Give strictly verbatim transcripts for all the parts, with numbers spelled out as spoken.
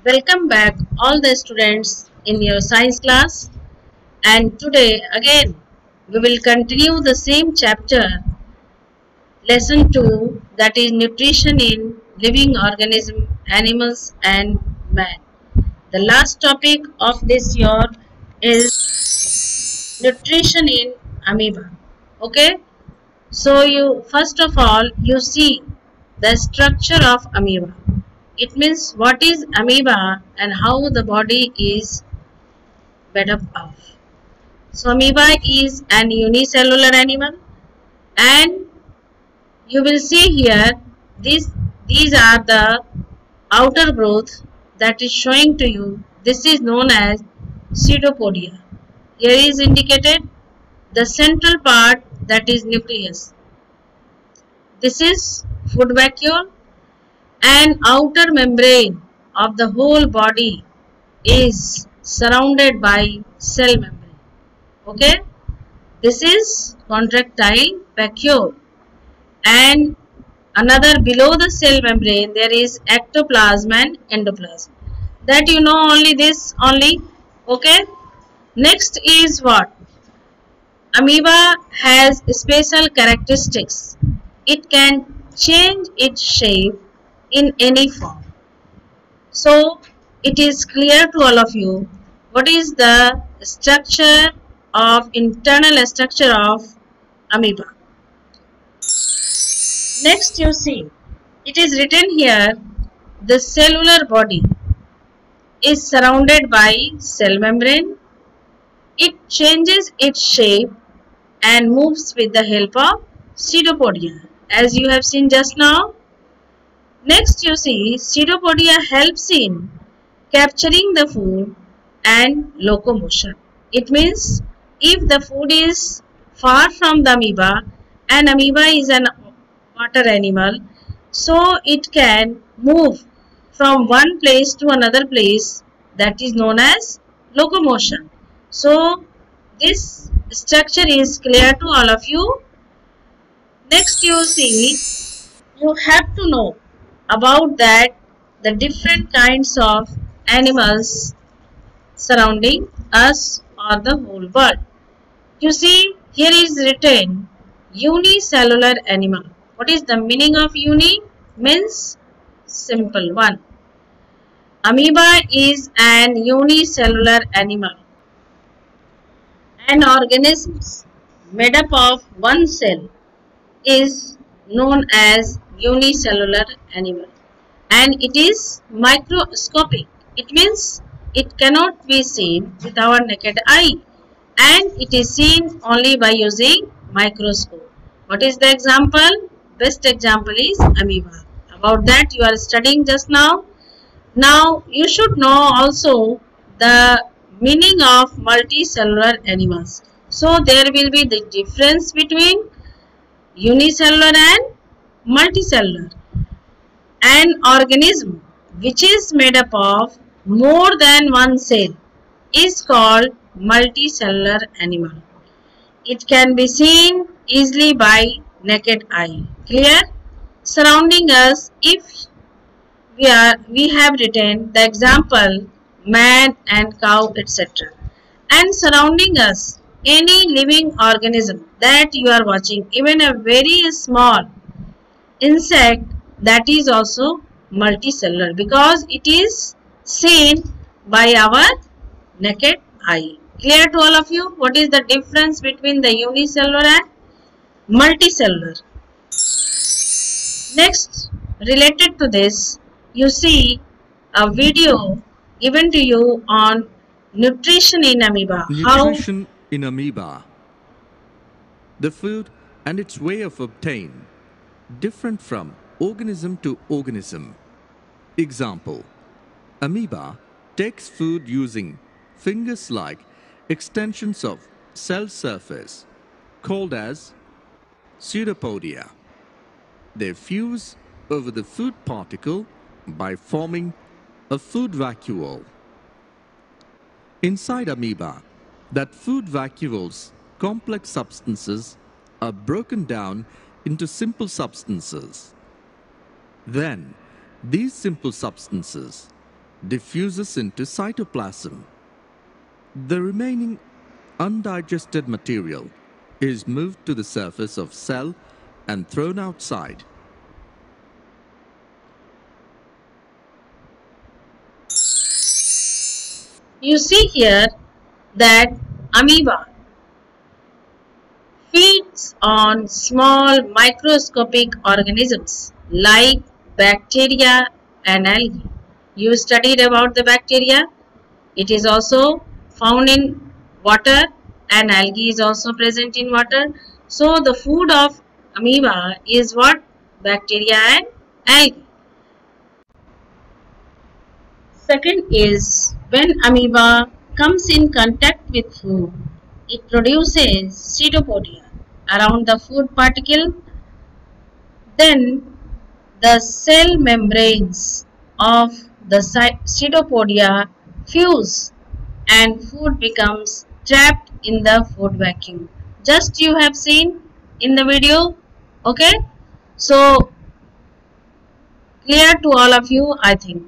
Welcome back all the students in your science class, and today again we will continue the same chapter, lesson two, that is nutrition in living organism, animals and man. The last topic of this year is nutrition in amoeba. Okay, so you first of all you see the structure of amoeba. It means what is amoeba and how the body is made up of. So amoeba is an unicellular animal, and you will see here this these are the outer growth that is showing to you. This is known as pseudopodia. Here is indicated the central part, that is nucleus. This is food vacuole, and outer membrane of the whole body is surrounded by cell membrane. Okay, this is contractile vacuole, and another below the cell membrane there is ectoplasm and endoplasm. That you know only this only. Okay, next is what? Amoeba has special characteristics. It can change its shape in any form. So it is clear to all of you what is the structure of internal structure of amoeba. Next you see, it is written here, the cellular body is surrounded by cell membrane. It changes its shape and moves with the help of pseudopodia, as you have seen just now. Next you see, pseudopodia helps in capturing the food and locomotion. It means if the food is far from the amoeba, and amoeba is an water animal, so it can move from one place to another place, that is known as locomotion. So this structure is clear to all of you. Next you see, you have to know about that the different kinds of animals surrounding us or the whole world. You see, here is written unicellular animal. What is the meaning of uni? Means simple one. Amoeba is an unicellular animal. An organism made up of one cell is known as unicellular animal, and it is microscopic. It means it cannot be seen with our naked eye, and it is seen only by using microscope. What is the example? Best example is amoeba. About that you are studying just now. Now you should know also the meaning of multicellular animals. So there will be the difference between unicellular and multicellular. An organism which is made up of more than one cell is called multicellular animal. It can be seen easily by naked eye. Clear? Surrounding us, if we are we have written the example man and cow, et cetera. And surrounding us, any living organism that you are watching, even a very small insect, that is also multicellular because it is seen by our naked eye. Clear to all of you? What is the difference between the unicellular and multicellular? Next, related to this, you see a video given to you on nutrition in amoeba. Nutrition How? in amoeba. The food and its way of obtain different from organism to organism. Example, amoeba takes food using fingers-like extensions of cell surface called as pseudopodia. They fuse over the food particle by forming a food vacuole. Inside amoeba, that food vacuole's complex substances are broken down into simple substances. Then, these simple substances diffuses into cytoplasm. The remaining undigested material is moved to the surface of cell and thrown outside. You see here that amoeba feeds on small microscopic organisms like bacteria and algae. You studied about the bacteria. It is also found in water and algae is also present in water. So the food of amoeba is what? Bacteria and algae. Second is when amoeba comes in contact with food, it produces pseudopodia around the food particle. Then the cell membranes of the pseudopodia fuse and food becomes trapped in the food vacuum. Just you have seen in the video. Okay. So clear to all of you, I think.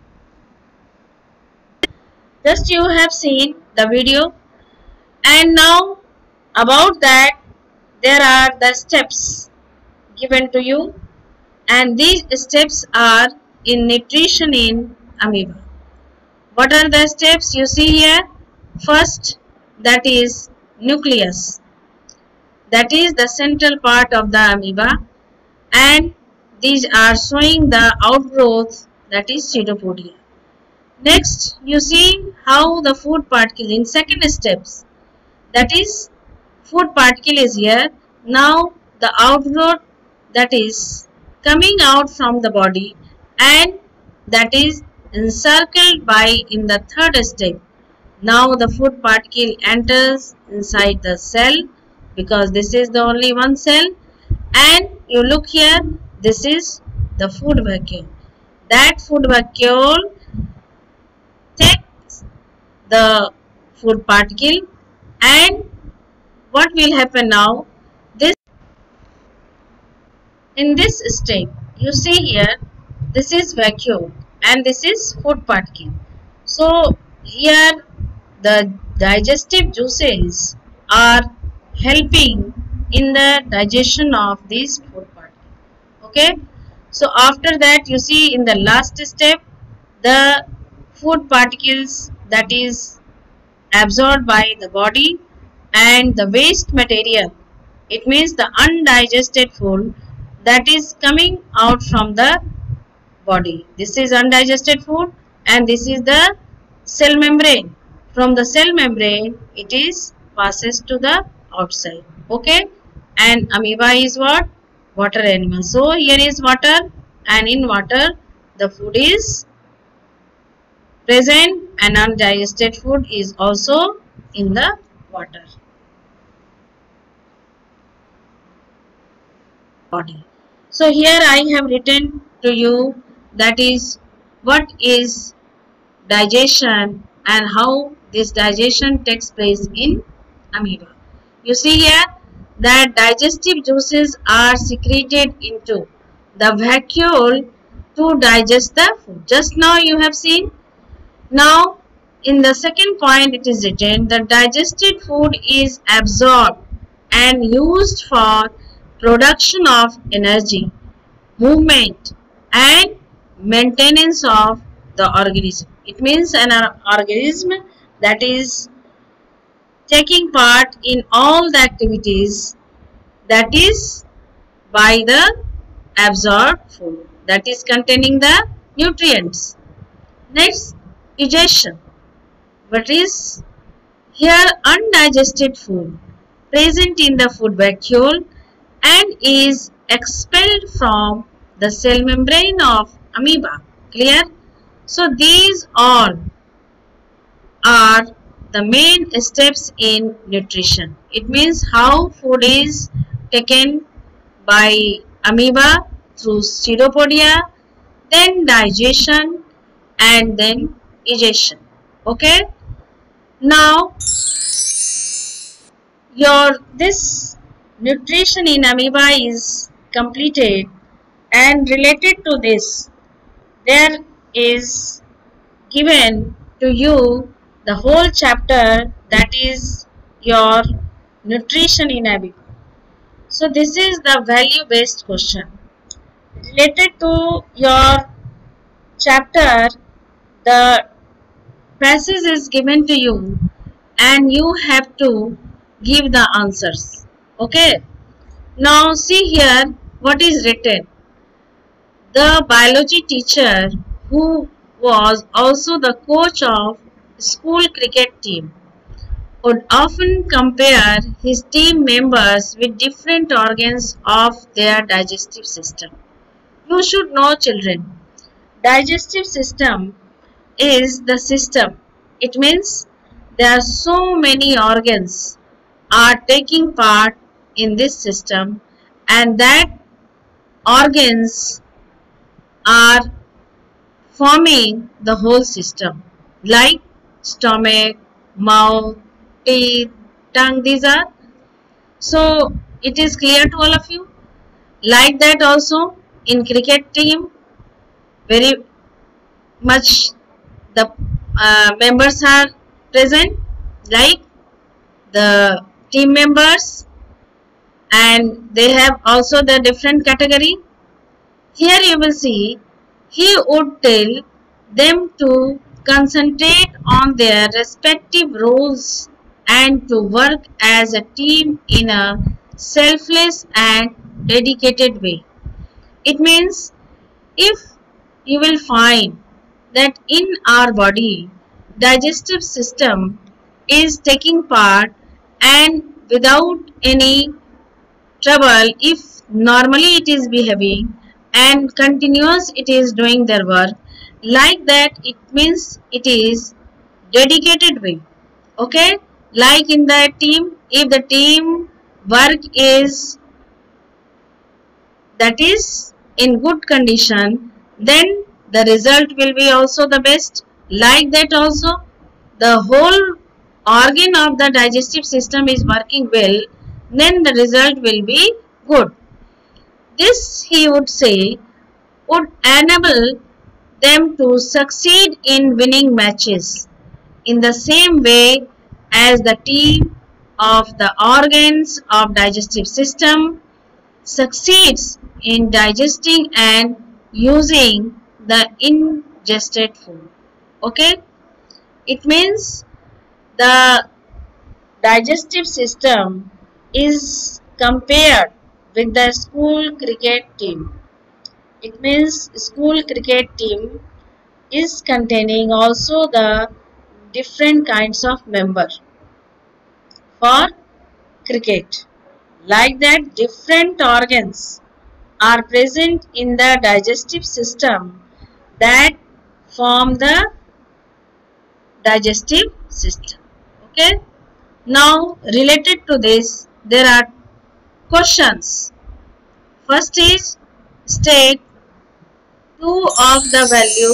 Just you have seen the video, and now about that there are the steps given to you, and these steps are in nutrition in amoeba. What are the steps you see here? First, that is nucleus. That is the central part of the amoeba, and these are showing the outgrowth, that is pseudopodia. Next, you see how the food particle in second steps, that is food particle is here. Now the outgrowth, that is coming out from the body, and that is encircled by in the third step. Now the food particle enters inside the cell, because this is the only one cell, and you look here, this is the food vacuole. That food vacuole takes the food particle, and what will happen now? This in this step, you see here, this is vacuole and this is food particle. So here the digestive juices are helping in the digestion of this food particle. Okay. So after that, you see in the last step, the food particles, that is absorbed by the body, and the waste material, it means the undigested food, that is coming out from the body. This is undigested food, and this is the cell membrane. From the cell membrane, it is passes to the outside. Okay. And amoeba is what? Water animal. So here is water, and in water the food is present, and undigested food is also in the water body. So here I have written to you, that is what is digestion and how this digestion takes place in amoeba. You see here that digestive juices are secreted into the vacuole to digest the food. Just now you have seen. Now in the second point it is written, the digested food is absorbed and used for production of energy, movement and maintenance of the organism. It means an organism that is taking part in all the activities, that is by the absorbed food, that is containing the nutrients. Next, digestion. What is here? Undigested food present in the food vacuole and is expelled from the cell membrane of amoeba. Clear? So these all are the main steps in nutrition. It means how food is taken by amoeba through pseudopodia, then digestion, and then digestion. Okay. Now your this nutrition in amoeba is completed, and related to this there is given to you the whole chapter, that is your nutrition in A B C. So this is the value based question. Related to your chapter, the passage is given to you and you have to give the answers. Okay. Now see here what is written. The biology teacher, who was also the coach of school cricket team, would often compare his team members with different organs of their digestive system. You should know, children, digestive system is the system. It means there are so many organs are taking part in this system, and that organs are forming the whole system, like stomach, mouth, teeth, tongue. These are, so it is clear to all of you. Like that also in cricket team, very much the uh, members are present, like the team members, and they have also the different category. Here you will see he would tell them to concentrate on their respective roles and to work as a team in a selfless and dedicated way. It means if you will find that in our body, digestive system is taking part, and without any trouble, if normally it is behaving and continuous it is doing their work, like that it means it is dedicated way. Okay, like in the team, if the team work is that is in good condition, then the result will be also the best. Like that also the whole organ of the digestive system is working well, then the result will be good. This, he would say, would enable them to succeed in winning matches in the same way as the team of the organs of digestive system succeeds in digesting and using the ingested food. Okay, it means the digestive system is compared with the school cricket team. It means school cricket team is containing also the different kinds of member for cricket. Like that, different organs are present in the digestive system that form the digestive system. Okay. Now related to this, there are questions. First is state two of the value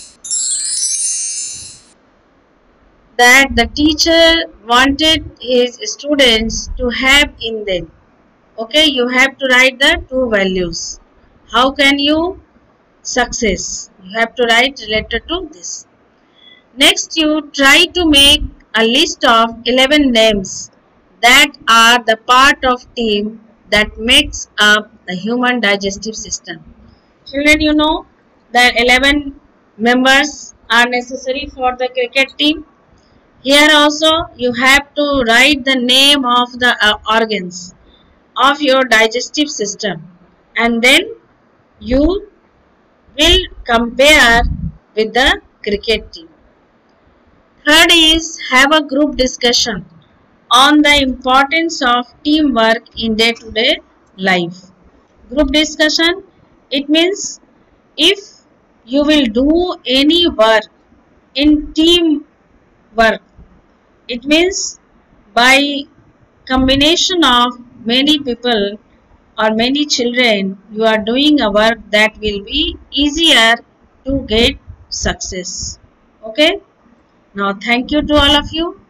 that the teacher wanted his students to have in them. Okay, you have to write the two values. How can you success? You have to write related to this. Next, you try to make a list of eleven names that are the part of team that makes up the human digestive system. Children, you know that eleven members are necessary for the cricket team. Here also you have to write the name of the uh, organs of your digestive system, and then you will compare with the cricket team. Third is have a group discussion on the importance of teamwork in day-to-day life. Group discussion, it means if you will do any work in team work, it means by combination of many people or many children, you are doing a work that will be easier to get success. Okay. Now thank you to all of you.